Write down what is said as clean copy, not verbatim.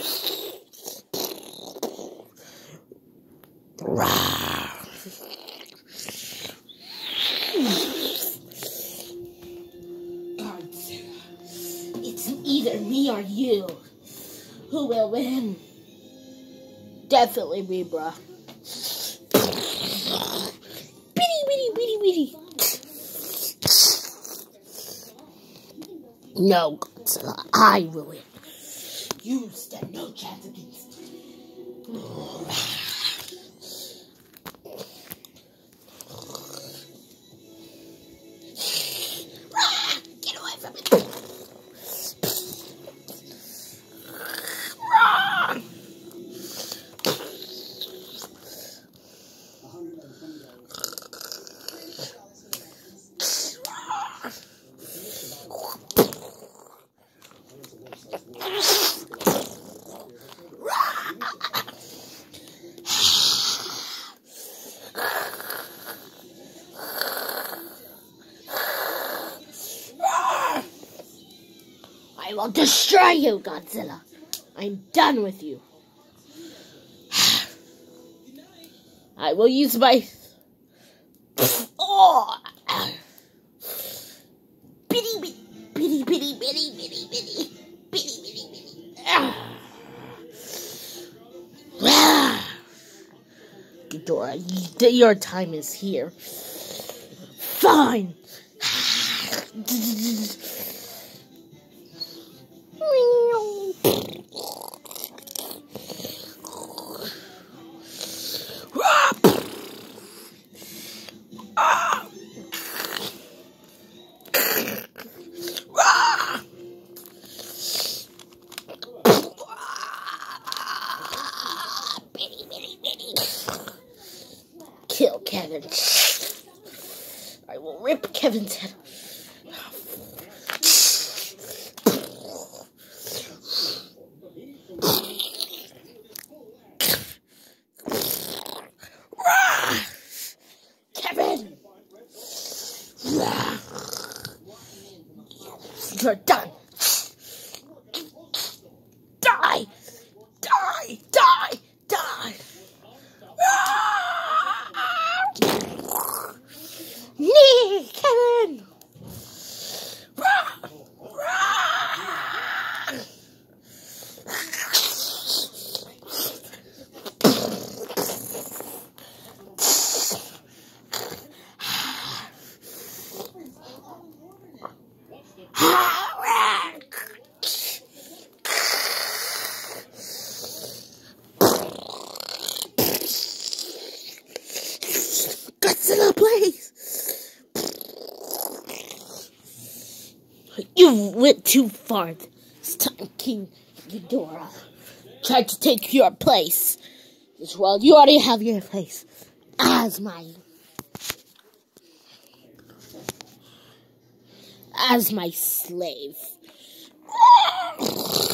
Godzilla, it's either me or you. Who will win? Definitely me, bruh. Bitty, bitty, bitty, bitty. No, Godzilla, I will win. You stand no chance against me. Get away from me. I will destroy you, Godzilla. I'm done with you. I will use my... Oh! Bitty, bitty, bitty, bitty, bitty, bitty, bitty, bitty, bitty, bitty. Ghidorah, your time is here. Fine. Kill Kevin. I will rip Kevin's head off. Kevin! You're done. Die! Die! Die! Die! Nee, Kevin! Godzilla, please! You went too far this time, King Ghidorah. Tried to take your place. Well, you already have your place as my slave.